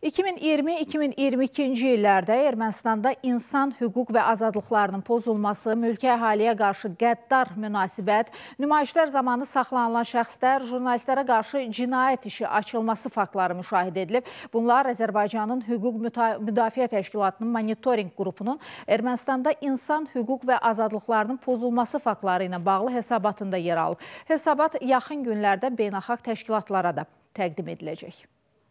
2020-2022-ci illərdə Ermənistanda insan hüquq və azadlıqlarının pozulması, mülki əhaliyə qarşı qəddar münasibət, nümayişlər zamanı saxlanılan şəxslər, jurnalistlərə qarşı cinayət işi açılması faktları müşahidə edilib. Bunlar Azərbaycanın Hüquq Müdafiə Təşkilatının monitorinq qrupunun Ermənistanda insan hüquq və azadlıqlarının pozulması faktları ilə bağlı hesabatında yer alıb. Hesabat yaxın günlərdə beynəlxalq təşkilatlara da təqdim ediləcək.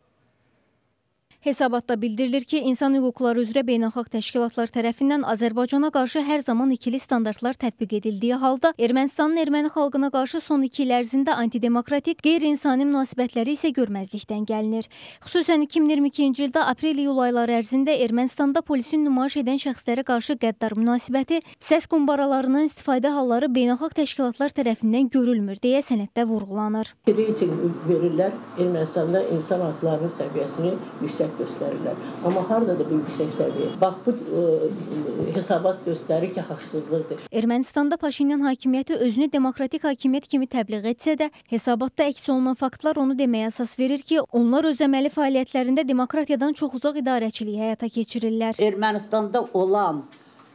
Hesabatda bildirilir ki, insan hüquqları üzrə beynəlxalq təşkilatlar tərəfindən Azərbaycana qarşı hər zaman ikili standartlar tətbiq edildiyi halda, Ermənistanın erməni xalqına qarşı son 2 il ərzində antidemokratik, qeyri-insani münasibətləri isə görməzlikdən gəlinir. Xüsusən 2022-ci ildə aprel-iyul ayları ərzində Ermənistanda polisin nümayiş edən şəxslərə qarşı qəddar münasibəti, səs qumbaralarının istifadə halları beynəlxalq təşkilatlar tərəfindən görülmür deyə sənəddə vurğulanır. Verirlər Ermənistanda insan haqlarının səviyyəsini yüksək göstərirlər. Amma haradadır bu yüksək səviyyə? Bax, bu hesabat göstərir ki, haqsızlıqdır. Ermənistanda Paşinyan hakimiyyəti özünü demokratik hakimiyyət kimi təbliğ etsə də, hesabatda əks olunan faktlar onu deməyə əsas verir ki, onlar öz əməli fəaliyyətlərində demokratiyadan çox uzaq idarəçiliyi həyata keçirirlər. Ermənistanda olan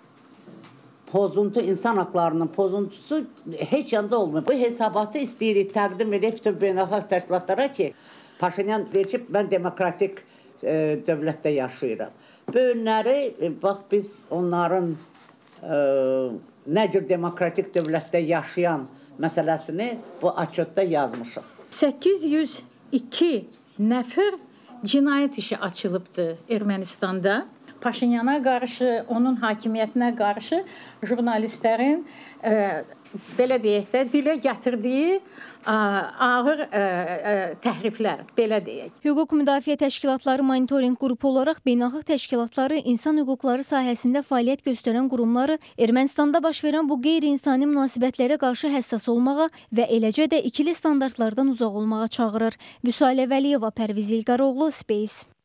pozuntu, insan haqlarının pozuntusu heç yanda olmuyor. Bu hesabatı istəyirik təqdim edib bütün beynəlxalq təşkilatlara ki, Paşinyan deyir ki, mən demokratik dövlətdə yaşayıram. Bu önləri, bax, biz onların nə cür demokratik dövlətdə yaşayan məsələsini bu açıqda yazmışıq. 802 nəfər cinayət işi açılıbdır Ermənistanda. Paşinyana qarşı, onun hakimiyyətinə qarşı jurnalistlərin belə deyək də, dilə gətirdiyi ağır təhriflər, belə deyək. Hüquq Müdafiə Təşkilatları monitorinq qrupu olaraq beynəlxalq təşkilatları, insan hüquqları sahəsində fəaliyyət göstərən qurumları Ermənistanda baş verən bu qeyri-insani münasibətlərə qarşı həssas olmağa və eləcə də ikili standartlardan uzaq olmağa çağırır. Vüsalə Vəliyeva, Pərviz İlqaroğlu, Space.